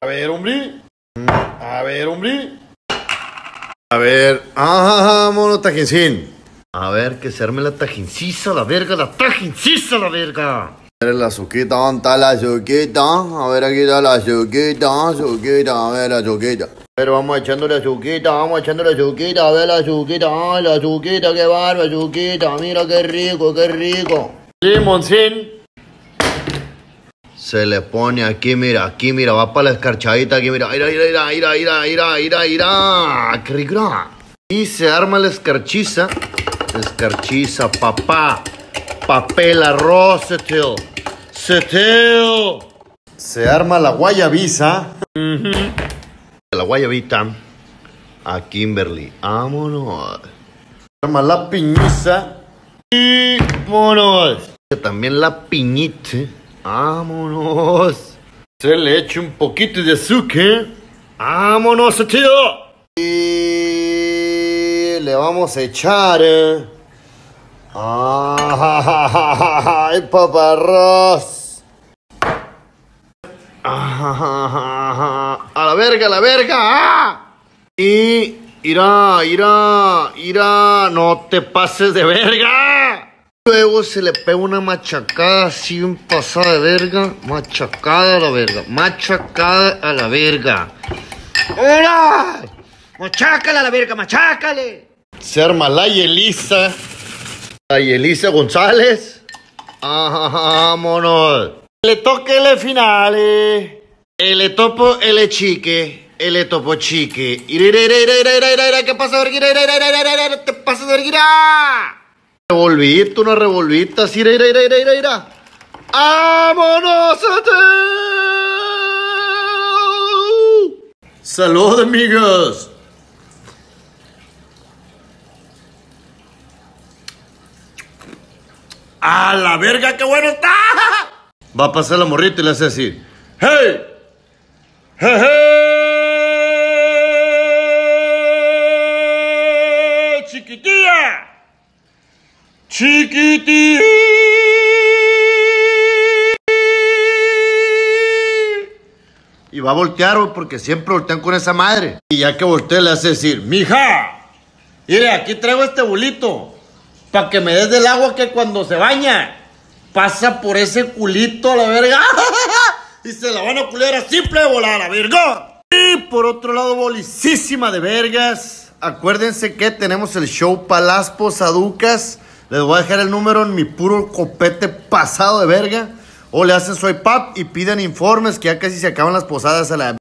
ver, hombre. A ver, hombre. A ver, mono tajincín. A ver, que se arme la tajincisa, la verga, la tajincisa, la verga. A ver, la azuquita, ¿dónde está la azuquita? A ver, aquí está la azuquita, a ver, la azuquita. Pero vamos echando la azuquita, a ver la azuquita, ay, la azuquita, qué barba, azuquita, mira qué rico, qué rico. Limoncín. Se le pone aquí, mira, va para la escarchadita, aquí, mira, mira, qué rico. Y se arma la escarchiza, papá, papel, arroz, setel. Se arma la guayabiza. La guayabita a Kimberly. Vámonos. Se arma la piñiza. Y vámonos. También la piñita. Vámonos. Se le echa un poquito de azúcar. Vámonos, tío. Y le vamos a echar. Ay, paparros. A la verga. Y irá. No te pases de verga. Luego se le pega una machacada así, un pasada de verga. Machacada a la verga. ¡Hola! ¡Machácale a la verga, machácale! Se arma la Yelisa. La Yelisa González. Vámonos. Le toque le finale. Le topo, le chique. Le topo chique. ¿Qué pasa, verga? ¿Qué pasa, verga? Revolvito, una revolvita, así, ira. ¡Vámonos! ¡Salud, amigos! ¡A la verga, qué bueno está! Va a pasar la morrita y le hace así. ¡Hey! ¡Hey, hey! ¡Chiquitilla! ¡Chiquitilla! Y va a voltear, porque siempre voltean con esa madre. Y ya que voltea le hace decir, mija, mire, aquí traigo este bulito, para que me des del agua que cuando se baña, pasa por ese culito a la verga. Y se la van a culear a simple de volar a la verga. Y por otro lado, bolicísima de vergas. Acuérdense que tenemos el show para las posaducas. Les voy a dejar el número en mi puro copete pasado de verga. O le hacen swipe up y piden informes, que ya casi se acaban las posadas a la